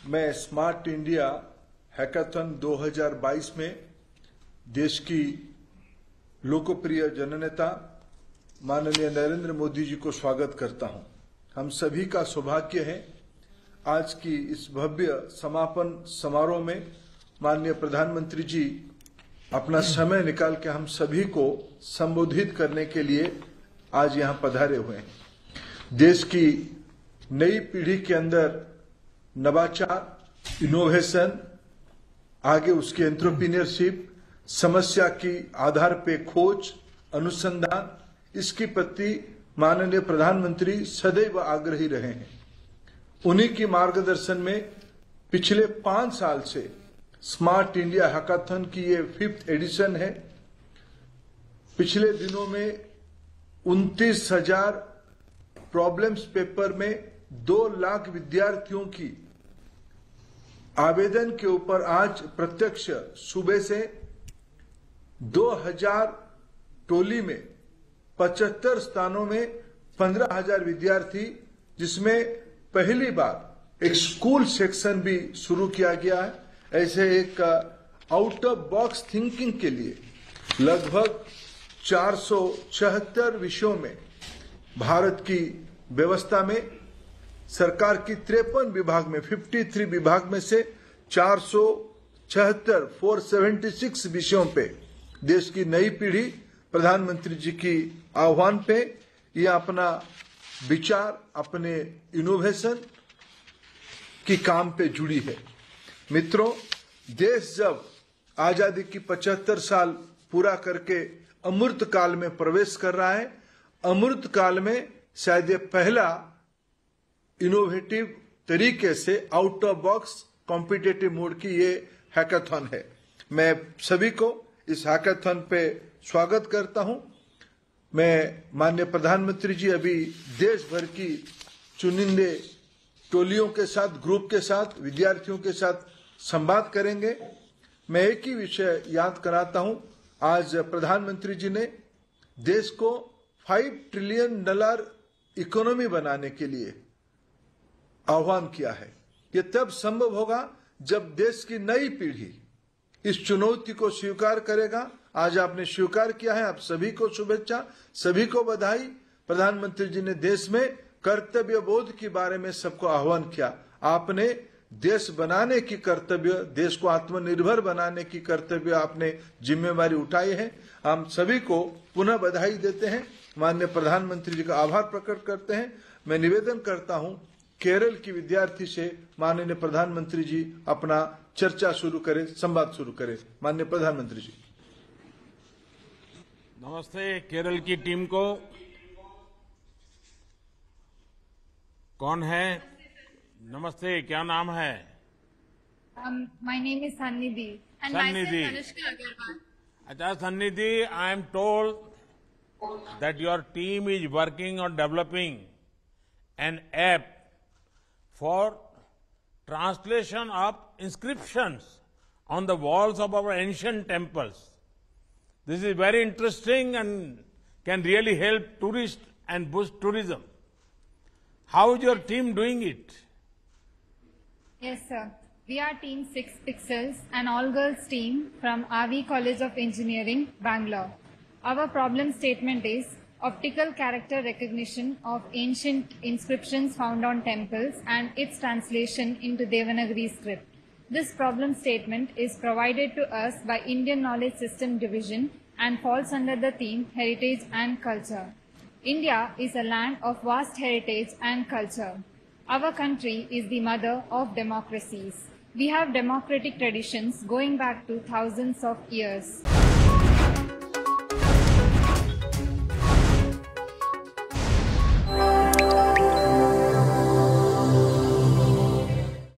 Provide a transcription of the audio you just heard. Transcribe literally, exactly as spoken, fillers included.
मैं smart India hackathon दो हज़ार बाईस में देश की लोकप्रिय जननेता माननीय नरेंद्र मोदी जी को स्वागत करता हूं। हम सभी का सौभाग्य है आज की इस भव्य समापन समारोह में माननीय प्रधानमंत्री जी अपना समय निकाल के हम सभी को संबोधित करने के लिए आज यहां पधारे हुए हैं। देश की नई पीढ़ी के अंदर नवाचार, इनोवेशन, आगे उसकी एंटरप्रेन्योरशिप, समस्या की आधार पे खोज, अनुसंधान, इसकी प्रति माननीय प्रधानमंत्री सदैव आग्रही रहे हैं। उन्हीं की मार्गदर्शन में पिछले पांच साल से स्मार्ट इंडिया हैकाथन की ये फिफ्थ एडिशन है। पिछले दिनों में उनतीस हजार प्रॉब्लम्स पेपर में दो लाख विद्यार्थियों की आवेदन के ऊपर आज प्रत्यक्ष सुबह से दो हज़ार टोली में पचहत्तर स्थानों में पंद्रह हज़ार विद्यार्थी, जिसमें पहली बार एक स्कूल सेक्शन भी शुरू किया गया है। ऐसे एक आउट ऑफ बॉक्स थिंकिंग के लिए लगभग चार सौ छिहत्तर विषयों में भारत की व्यवस्था में सरकार की तिरपन विभाग में तिरेपन विभाग में से चार सौ छिहत्तर चार सौ छिहत्तर विषयों पे देश की नई पीढ़ी प्रधानमंत्री जी की आह्वान पे ये अपना विचार, अपने इनोवेशन की काम पे जुड़ी है। मित्रों, देश जब आजादी की पचहत्तर साल पूरा करके अमृत काल में प्रवेश कर रहा है, अमृत काल में शायद ये पहला इनोवेटिव तरीके से out of box competitive mode की ये हैकाथन है। मैं सभी को इस हैकाथन पे स्वागत करता हूं। मैं माननीय प्रधानमंत्री जी अभी देश भर की चुनिंदे टोलियों के साथ, ग्रुप के साथ, विद्यार्थियों के साथ संवाद करेंगे। मैं एक ही विषय याद कराता हूं। आज प्रधानमंत्री जी ने देश को फाइव ट्रिलियन डॉलर इकोनॉमी बनाने के लिए आह्वान किया है। ये तब संभव होगा जब देश की नई पीढ़ी इस चुनौती को स्वीकार करेगा। आज आपने स्वीकार किया है, आप सभी को शुभेच्छा, सभी को बधाई। प्रधानमंत्री जी ने देश में कर्तव्य बोध के बारे में सबको आह्वान किया। आपने देश बनाने की कर्तव्य, देश को आत्मनिर्भर बनाने की कर्तव्य आपने जिम्मेवारी उठाई है। हम सभी को पुनः बधाई देते हैं, माननीय प्रधानमंत्री जी का आभार प्रकट करते हैं। मैं निवेदन करता हूं केरल की विद्यार्थी से माननीय प्रधानमंत्री जी अपना चर्चा शुरू करें, संवाद शुरू करें। माननीय प्रधानमंत्री जी। नमस्ते केरल की टीम को। कौन है? नमस्ते, क्या नाम है? My name is Sannidhi and Sannidhi. Anushka Agarwal. अच्छा Sannidhi, I am told that your team is working on developing an app for translation of inscriptions on the walls of our ancient temples. This is very interesting and can really help tourists and boost tourism. How is your team doing it? Yes, sir. We are Team Six Pixels, an all-girls team from R V College of Engineering, Bangalore. Our problem statement is optical character recognition of ancient inscriptions found on temples and its translation into Devanagari script. This problem statement is provided to us by Indian Knowledge System Division and falls under the theme Heritage and Culture. India is a land of vast heritage and culture. Our country is the mother of democracies. We have democratic traditions going back to thousands of years.